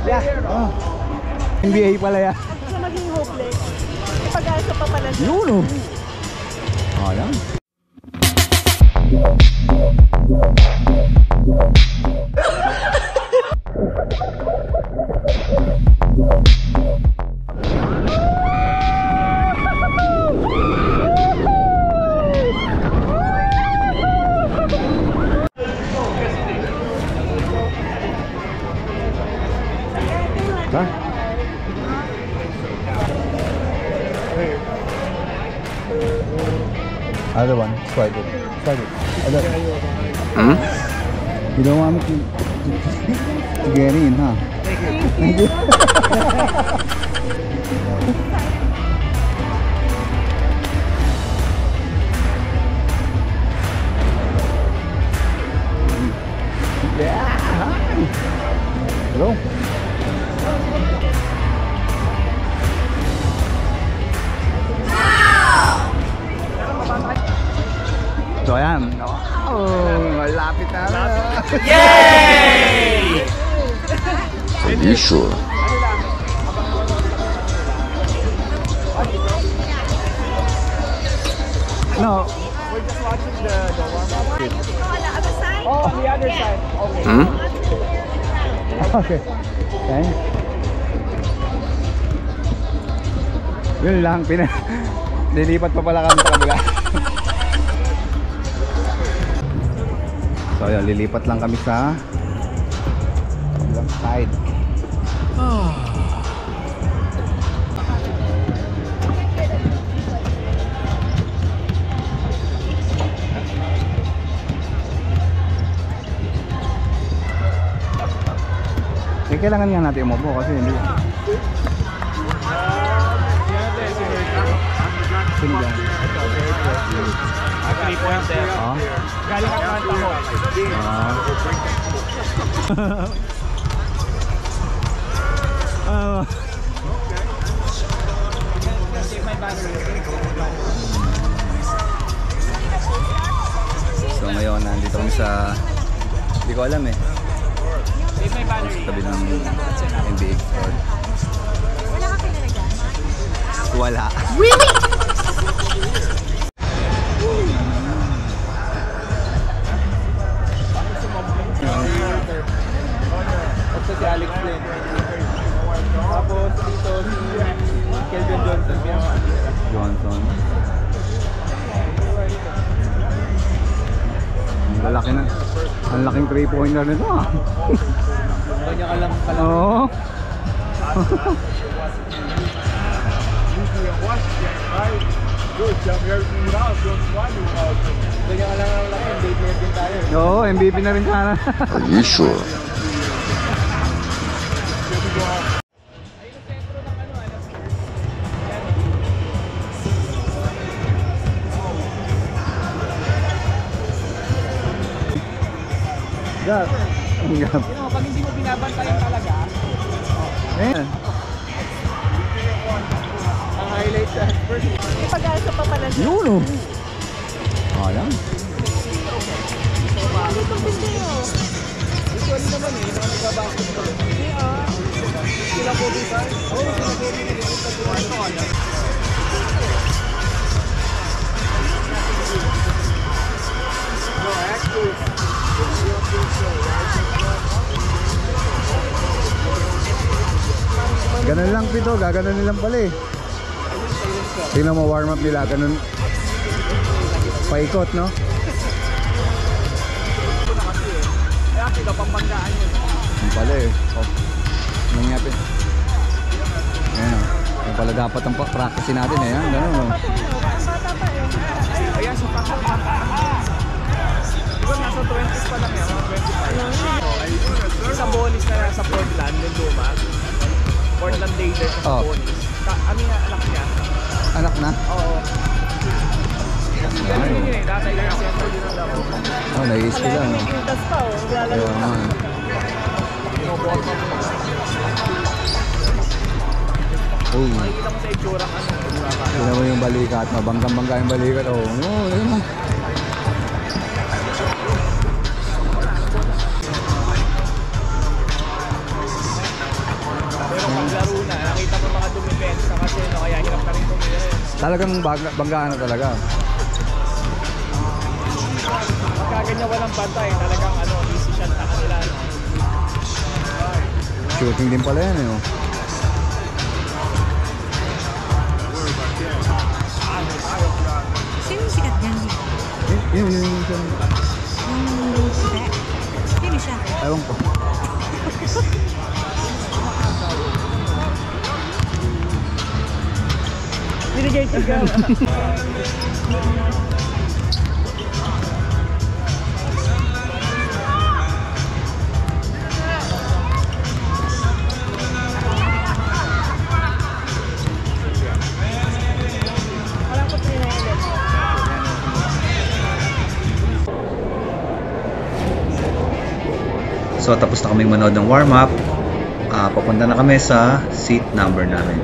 Yeah. Oh. NBA pala yan. Sa maging hopeless. Pag-asa pa pala siya. Yun o. Oh, yan. Huh? Other one, swipe it. Swipe it. Other. Hmm? You don't want me to get in, huh? Thank you. Yeah. Hello. So ayan. Oh, malapit na. Yay! Are you sure? No. We're just watching the warm-up. Oh, On the other side. Okay. Hmm? Okay. Thanks. Yun lang, nilipat pa pala kami sa kabila. So yun, lilipat lang kami sa kabilang side. Eh, kailangan nga natin umupo kasi hindi. Sino dyan? 3 points there. Ah? Galing ang kanta mo. Ah. So ngayon nandito kami sa, hindi ko alam eh, sa tabi ng NBA court. Wala ka pinalagyan? Wala. Really? Tapos si Alex Flynn. Tapos dito si Kelvin Johnson. Johnson. Ang lalaki na. Ang laking 3-pointer nito ah. Kanya ka lang pala. Oo. Kanya ka lang ang laki. Date player din tayo. Oo, MVP na rin sana. Are you sure? Gap. Ang gap. Pag hindi mo binabantayan talaga, Eh. ang highlight sa first. Pag-asa pa pala siya. Yun o. Oh, yan. Usually naman eh, mga nagbabasketball. Hindi sila po dito. Oo, sila po dito. No, actually, Ganun lang Pito, gaganon nilang pala eh. Tingnan mo warm up nila, ganun. Paikot, no? kaya kita pambanggaan yun. Yung pala eh. Oh. Nangyapin. Ayan o. Yung pala dapat ang practice natin eh. Yan, ganun o. Ayan, sa diba nasa 20s pa lang yan, mga 25. Sa bonus na sa Portland, yung luma. Portland Laser sa bonus. Ano yung anak niya? Anak na? Oo. Ganun yun eh, dati yung center din ang laro. Oh, nais ko lang. Pintas pa oh. Lalaro Ayun pa. naman. Oh. Makikita mo sa itsura ano. Tingnan mo yung balikat. Mabanggang-bangga yung balikat. Oh, no, ayun mo. paglaro na, nakita mo mga dumipensa kasi no, kaya hirap na rin tumira yun. Talagang banggaan na talaga. Pagka ganyan walang bantay, talagang ano, easy shot na kanila. No? Shooting din pala yan eh. Oh. Sino yung sikat dyan? Yung Yung sikat? Sino siya? ewan ko. Binigay sigaw. Walang ko 3 So tapos na kaming manood ng warm-up. Papunta na kami sa seat number namin.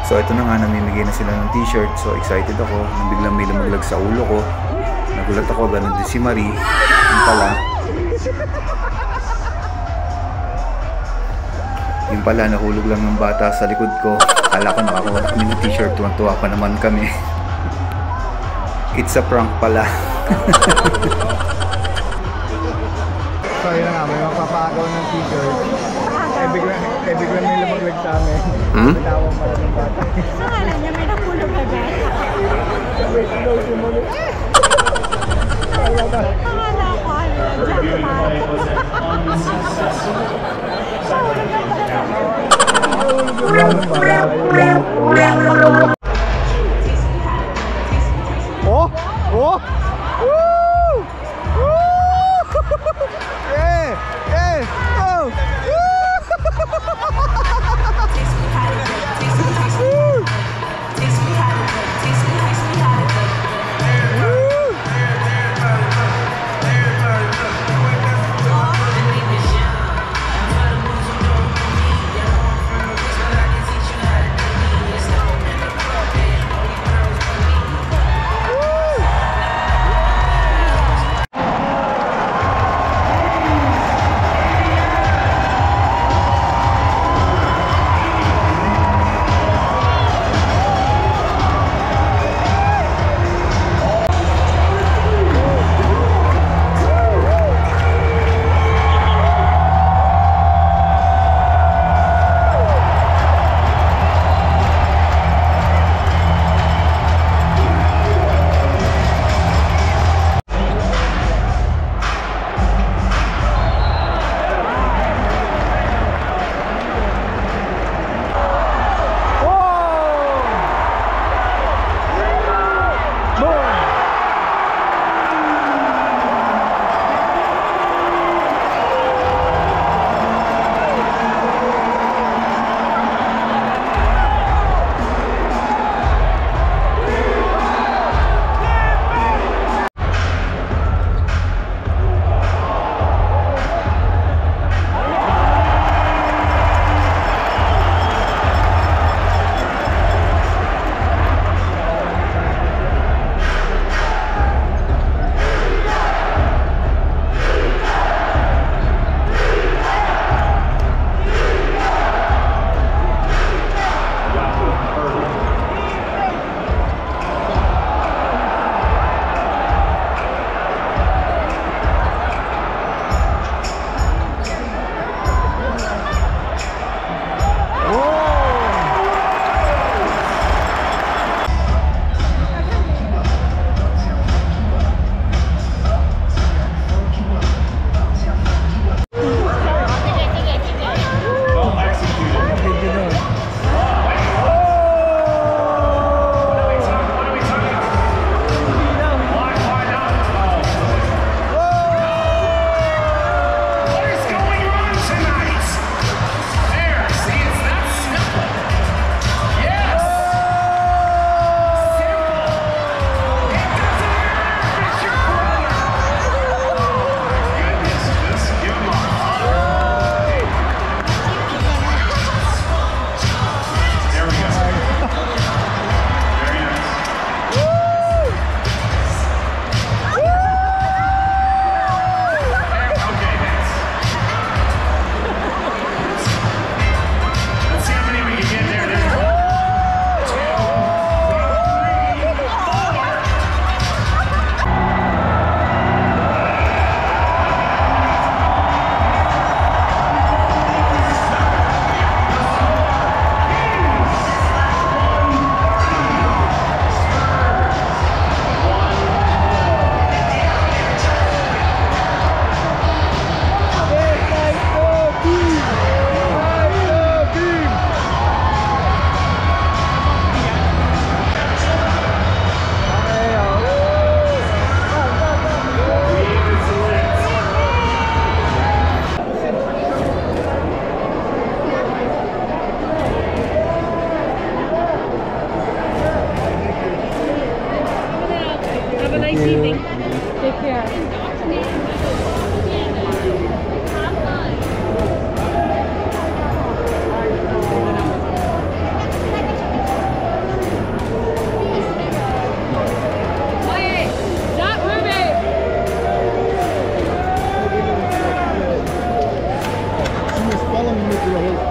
So ito na nga, namimigay na sila ng t-shirt. So excited ako, nang biglang may lumaglag sa ulo ko. Nagulat ako, ganun din si Marie. Yung pala, nahulog lang ng bata sa likod ko. Kala ko nakakuha kami ng t-shirt, tuwan-tuwa pa naman kami. It's a prank pala. So yun na nga, may magpapagaw ng t-shirt. Biglang may lumaglag sa amin. Bitawang pala ng bata. Sa kala niya may nakulog agad. Wait, no, sumunod. Akala ko Oh! Oh! Woo! Woo! Yeah! Yeah! Oh!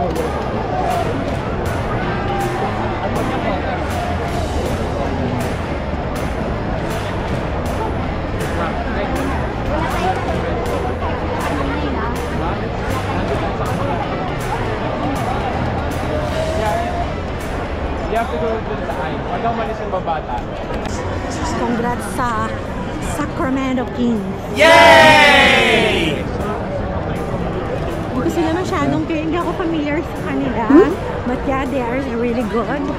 You have to go dun sa ay. Wag daw malis yung babata. Congrats sa Sacramento Kings. Yay! Hindi ko sila masyadong hindi ako familiar sa kanila. But yeah, they are really good. Ang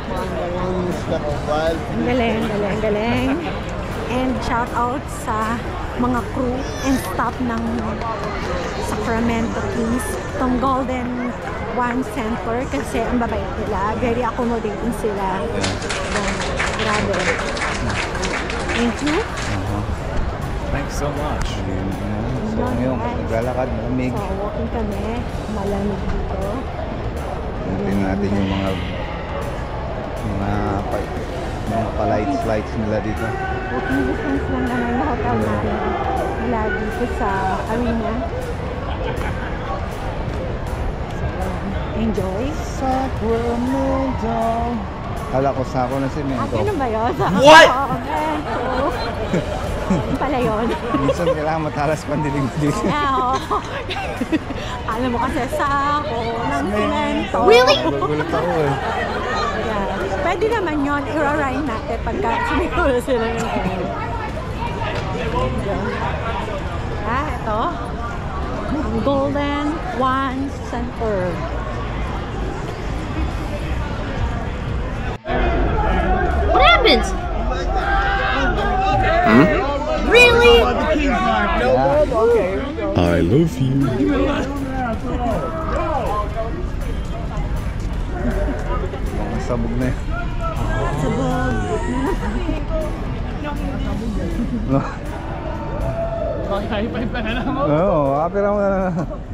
galing, galing, galing. And shout out sa mga crew and staff ng Sacramento Kings. Itong Golden One Center kasi ang babait nila. Very accommodating sila. Grabe. Thank you. Thanks so much. So ngayon, naglalakad, malamig. So, walking kami. Malamig dito. Tingnan natin yung mga pa-lights nila dito. Walking distance lang naman yung hotel namin. Mula dito sa arena. Enjoy. Sacramento. Kala ko sa ako na si Mento. Ano ba yun? What? Sacramento. Yung pala yun. Minsan kailangan matalas pandilig dito. Oo. Alam mo kasi sa ako ng simento. Gugulat ako eh. Yeah. Pwede naman yun. I-ride natin pagka sumiguro sila ng ito. Golden One Center. What happens? Really? I love you. Mga sabog na yun. Sabog. High five ka na lang mo. Oo, apira mo na.